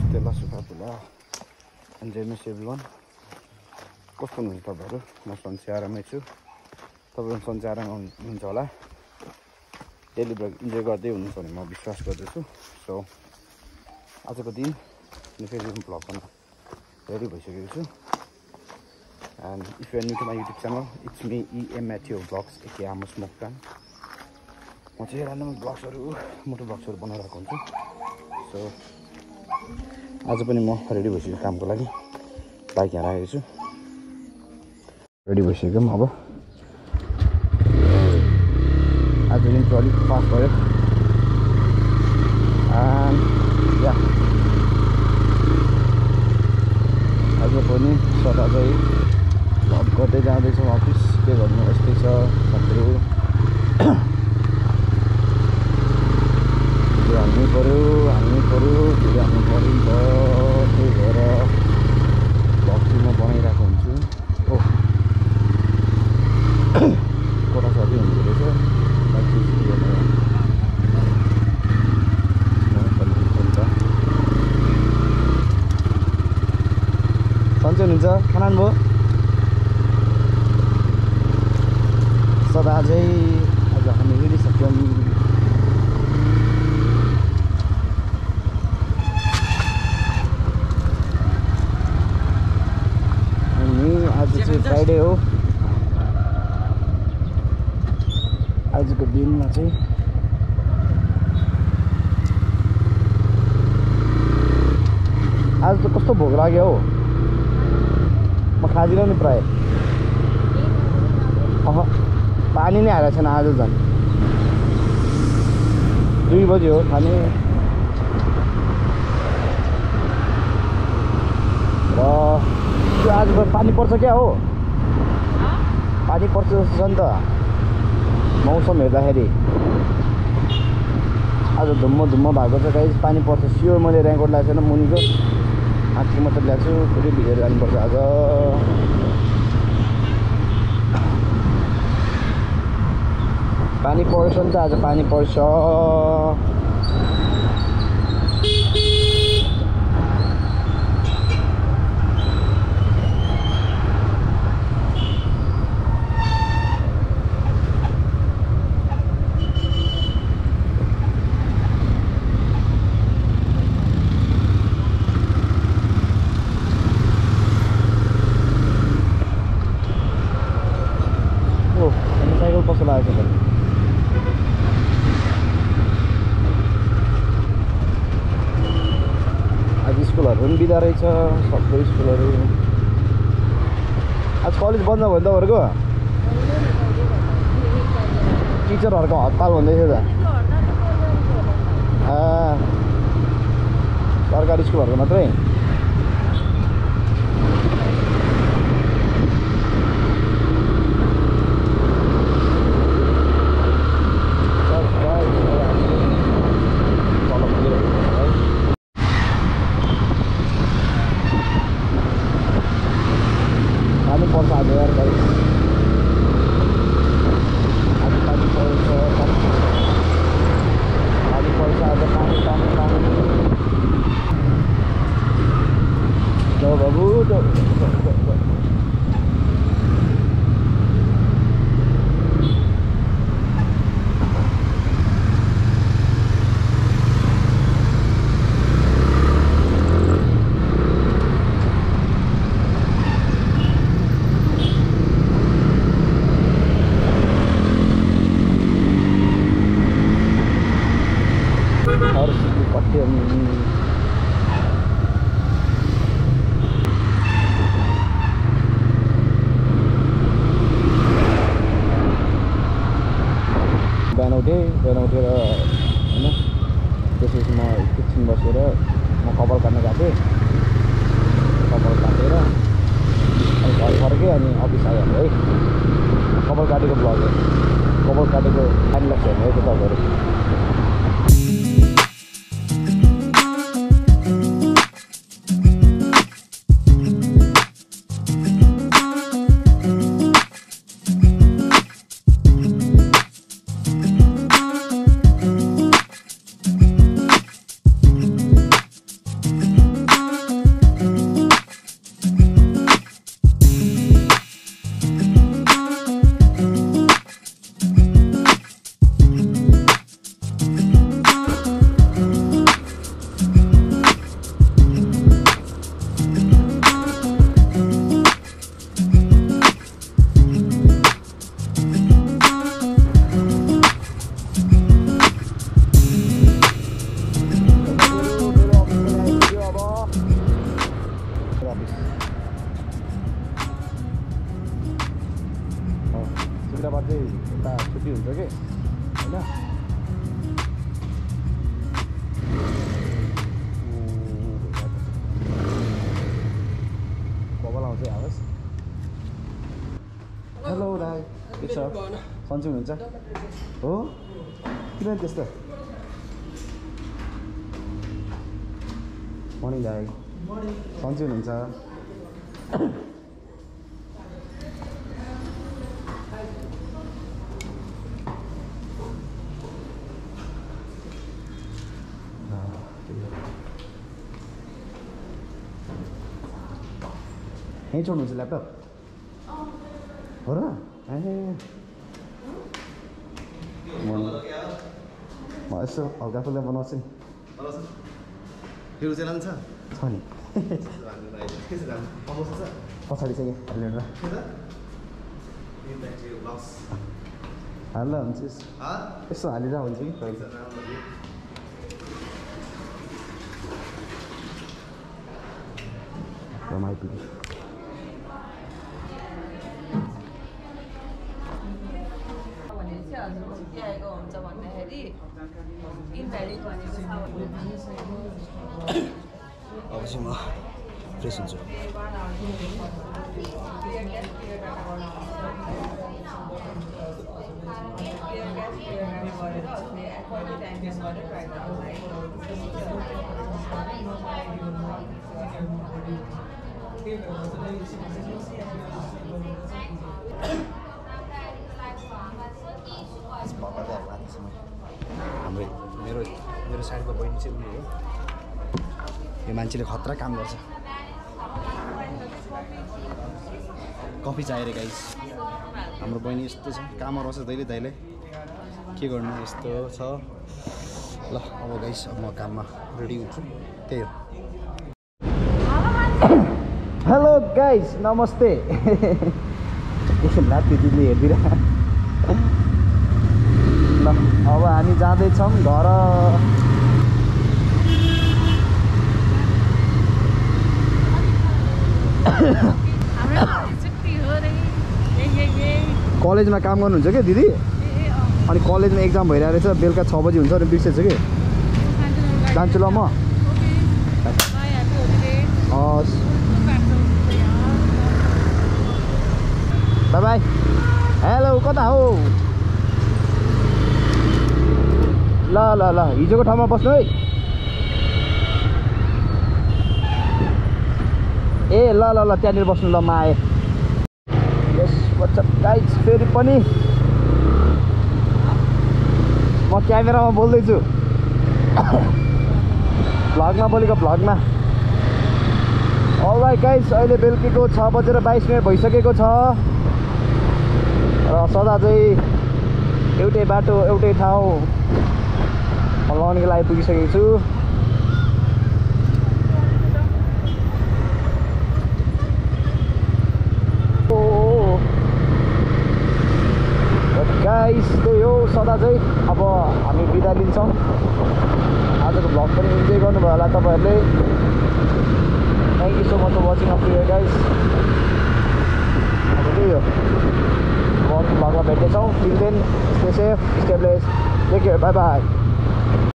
तेल सुखातुला enjoyment everyone कस्तो हुनुहुन्छ तपाईँहरू म सन्चै आरामै छु तपाईँहरू सन्चै आरामै हुनुहुन्छ होला डेली ब्लग इन्जोय गर्दै हुनुहुन्छ भने म विश्वास गर्दछु सो आजको दिन फेरि ब्लग गर्न रेडी भइसकेको छु and if you are new to my YouTube channel it's me EA-MaTeO vlogs aka AMOS Moktan म चाहिँ ऱ्यान्डम ब्लग्सहरू मोटो ब्लग्सहरू बनाइरहेको हुन्छु सो आज पनि म रेडी भइसकेको कामको लागि बाइक यहाँ राखेको छु रेडी भइसक्यो अब आज दिन चाहिँ अलिक फास्ट भयो एन्ड या आज पनि सदा चाहिँ भ्लग गर्दै जाँदैछौँ अफिस के गर्नु यस्तै छ साथीहरू हाल्नु पऱ्यो भिडियो हाल्नु परिन्छ त्यही भएर भ्लग चाहिँ म बनाइरहेको हुन्छु ओ कोठा सबै हुँदो रहेछ सन्चै हुनुहुन्छ खाना भयो सदा चाहिँ आज हामी हिँडिसक्यौँ आज चाहिँ फ्राइडे हो आजको दिनमा चाहिँ आज त कस्तो भोक लाग्यो हौ म खाँदिनँ नि प्राय पानी नै हालेको छैन आज झन् 2 बजी हो खाने र आज पानी पर्छ क्या हो पानी पर्छ जस्तो छ नि त मौसम हेर्दाखेरि आज धुम्म भएको छ गाइस पानी पर्छ स्योर मैले रेनकोट ल्याएको छैन मुनिको हातको मात्र ल्याएको छु फेरि भिजेर जानुपर्छ आज पानी पर्छ नि त आज पानी पर्छ स्कुलहरू पनि बिदा रहेछ सबै स्कुलहरू आज कलेज बन्द भयो नि तपाईँहरूको टिचरहरूको हडताल भन्दैछ त सरकारी स्कुलहरूको मात्रै बिहान उठेर होइन त्यसपछि म एकछिन बसेर म कपाल काट्न गएको थिएँ कपाल काटेर अनि घर फर्केँ अनि अफिस आयो है कपाल काटेको ब्लग हो कपाल काटेको टाइम लाग्छ है त्यो तपाईँहरू सन्चै हुनुहुन्छ हो किन त्यस्तो मर्निङ दाइ सन्चै हुनुहुन्छ यहीँ छोड्नुहुन्छ ल्यापटप हो र म यसो हल्का फुल्का बनाउँछु नि छ नि पछाडि चाहिँ हालेर हाल्दा हुन्छ यसो हालेर हुन्छ कि आइपुग्यो अब चाहिँ म फ्रेस हुन्छु हाम्रो मेरो साइडको बहिनी चाहिँ उनी हो यो मान्छेले खतरा काम गर्छ कफी चाहिएर गाइस हाम्रो बहिनी यस्तो छ काम गराउँछ दाइले के गर्नु यस्तो छ ल अब गाइस अब म काममा रेडी हुन्छु त्यही हो हेलो गाइस नमस्ते लाती दिदीले हेरिदिएर ल अब हामी जाँदैछौँ घर कलेजमा काम गर्नुहुन्छ क्या दिदी अनि कलेजमा एक्जाम भइरहेको रहेछ बेलुका 6 बजी हुन्छ अनि बिर्सेछु कि जान्छु ल म हस् बाई बाई हेलो कता हो ल ल ल हिजोको ठाउँमा बस्नु है ए ल ल ल त्यहाँनिर बस्नु ल म आएँ यस वाट्सअप गाइज फेरि पनि म क्यामेरामा बोल्दैछु भ्लगमा बोलेको भ्लगमा अलराइट गाइज अहिले बेलुकीको 6:22 भइसकेको छ र सदा चाहिँ एउटै बाटो एउटै ठाउँ लगाउनको लागि पुगिसकेको छु गाइस त्यही हो सदा चाहिँ अब हामी बिदा लिन्छौँ आजको भ्लग पनि इन्जोय गर्नुभयो होला तपाईँहरूले thank you so much for watching of video guys अब त्यही हो अर्को भ्लगमा भेट्नेछौँ till then stay safe stay blessed take care bye by